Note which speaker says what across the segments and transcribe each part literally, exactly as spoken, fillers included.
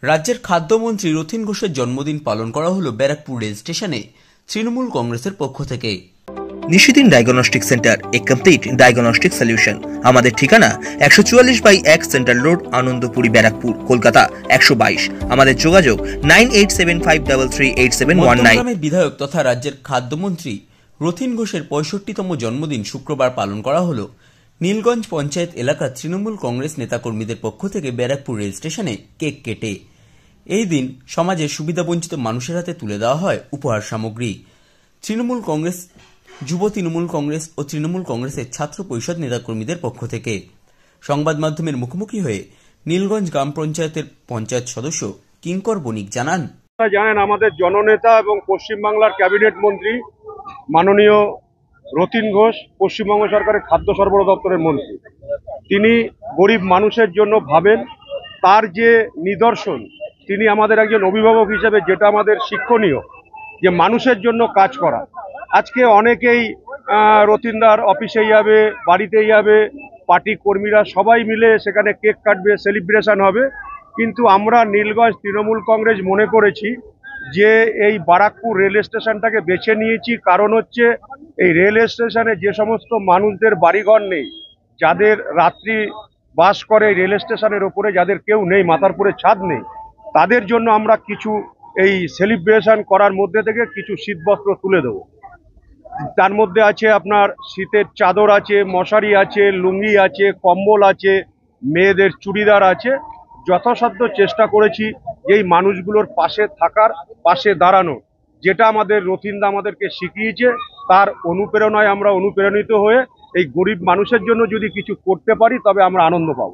Speaker 1: রাজ্যের খাদ্যমন্ত্রী রথীন ঘোষের জন্মদিন পালন করা হলো ব্যারাকপুর রেল স্টেশনে তৃণমূল কংগ্রেসের পক্ষ থেকে।
Speaker 2: Nishidin diagnostic centre, a complete diagnostic solution. আমাদের ঠিকানা একশো চুয়াল্লিশ বাই এক সেন্ট্রাল রোড, আনন্দপুরি, ব্যারাকপুর, কলকাতা একশো বাইশ। আমাদের যোগাযোগ nine eight seven five three three eight seven one nine.
Speaker 1: মধ্যমগ্রামের বিধায়ক তথা রাজ্যের খাদ্যমন্ত্রী রথীন ঘোষের পঁয়ষট্টিতম জন্মদিন শুক্রবার পালন করা হলো নীলগঞ্জ পঞ্চায়েত এলাকার তৃণমূল কংগ্রেস নেতাকর্মীদের পক্ষ থেকে ব্যারাকপুর রেল স্টেশনে কেক কেটে। এই দিন সমাজের সুবিধাবঞ্চিত মানুষের হাতে তুলে দেওয়া হয় উপহার সামগ্রী। তৃণমূল কংগ্রেস, যুব তৃণমূল কংগ্রেস ও তৃণমূল কংগ্রেসের ছাত্র পরিষদ নেতাকর্মীদের পক্ষ থেকে সংবাদ মাধ্যমের মুখোমুখি হয়ে নীলগঞ্জ গ্রাম পঞ্চায়েতের পঞ্চায়েত সদস্য কিঙ্কর বণিক জানান,
Speaker 3: জানেন আমাদের জননেতা এবং পশ্চিমবাংলার ক্যাবিনেট মন্ত্রী মাননীয় রথীন ঘোষ পশ্চিমবঙ্গ সরকারের খাদ্য সরবরাহ দপ্তরের মন্ত্রী। তিনি গরিব মানুষের জন্য ভাবেন, তার যে নিদর্শন, তিনি আমাদের একজন অভিভাবক হিসেবে যেটা আমাদের শিক্ষণীয়, যে মানুষের জন্য কাজ করা। আজকে অনেকেই রথীনদার অফিসে যাবে, বাড়িতে যাবে, পার্টি কর্মীরা সবাই মিলে সেখানে কেক কাটবে, সেলিব্রেশন হবে। কিন্তু আমরা নীলগঞ্জ তৃণমূল কংগ্রেস মনে করেছি যে এই বারাকপুর রেল স্টেশনটাকে বেছে নিয়েছি, কারণ হচ্ছে এই রেল স্টেশনে যে সমস্ত মানুষদের বাড়িঘর নেই, যাদের রাত্রি বাস করে রেল স্টেশনের ওপরে, যাদের কেউ নেই, মাথার উপরে ছাদ নেই, তাদের জন্য আমরা কিছু এই সেলিব্রেশন করার মধ্যে থেকে কিছু শীতবস্ত্র তুলে দেবো। তার মধ্যে আছে আপনার শীতের চাদর আছে, মশারি আছে, লুঙ্গি আছে, কম্বল আছে, মেয়েদের চুড়িদার আছে। যথাসাধ্য চেষ্টা করেছি এই মানুষগুলোর পাশে থাকার, পাশে দাঁড়ানো, যেটা আমাদের রথীনদা আমাদেরকে শিখিয়েছে। তার অনুপ্রেরণায় আমরা অনুপ্রাণিত হয়ে এই গরিব মানুষের জন্য যদি কিছু করতে পারি তবে আমরা আনন্দ পাবো।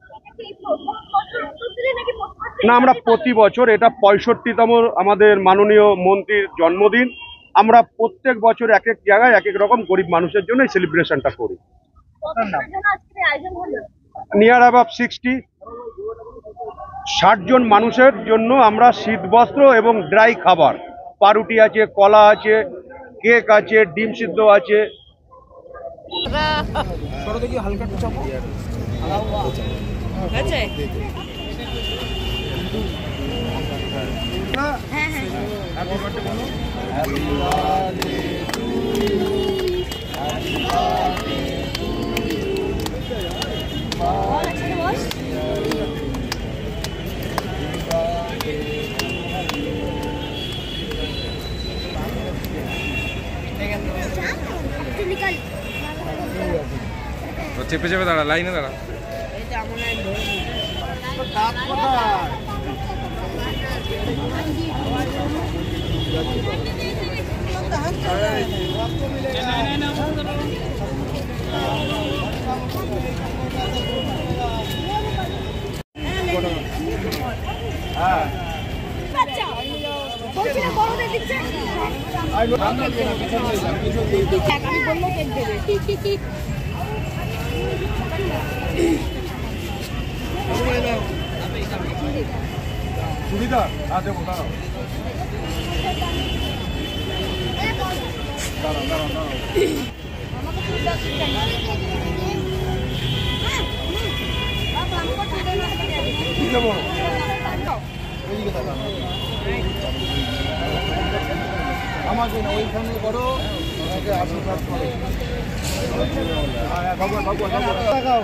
Speaker 3: না, আমরা প্রতি বছর, এটা পঁয়ষট্টিতম আমাদের মাননীয় মন্ত্রীর জন্মদিন, আমরা প্রত্যেক বছর এক এক জায়গায় এক এক রকম গরিব মানুষের জন্য এই সেলিব্রেশনটা করি। নিয়ার অ্যাবাউট সিক্সটি ষাট জন মানুষের জন্য আমরা শীতবস্ত্র এবং ড্রাই খাবার, পাউরুটি আছে, কলা আছে, কেক আছে, ডিম সিদ্ধ আছে।
Speaker 4: চেপে চেপে দাঁড়া, লাইনে দাঁড়া। চুড়িদার দেবো, দাঁড়াও দাঁড়াও দাঁড়াও দাঁড়াও। কি দেবো? আমাকে না, ওইখানে করো, আমাকে আশীর্বাদ করো। ভগবান ভগবান ভগবান।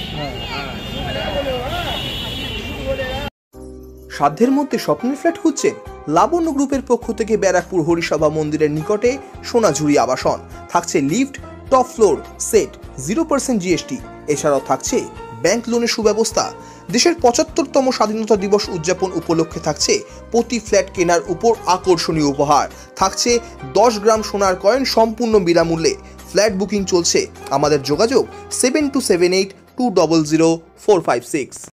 Speaker 2: সাধ্যের মধ্যে স্বপ্নের ফ্ল্যাট খুঁজছেন? লাবণ্য গ্রুপের পক্ষ থেকে ব্যারাকপুর হরিসভা মন্দিরের নিকটে সোনাঝুরি আবাসন। থাকছে lift, top floor, set, zero percent GST. এছাড়াও থাকছে ব্যাংক লোনের সুব্যবস্থা। দেশের পঁচাত্তরতম স্বাধীনতা দিবস উদযাপন উপলক্ষে থাকছে প্রতি ফ্ল্যাট কেনার উপর আকর্ষণীয় উপহার। থাকছে দশ গ্রাম সোনার কয়েন সম্পূর্ণ বিনামূল্যে। ফ্ল্যাট বুকিং চলছে। আমাদের যোগাযোগ seven two seven eight two double zero four five six.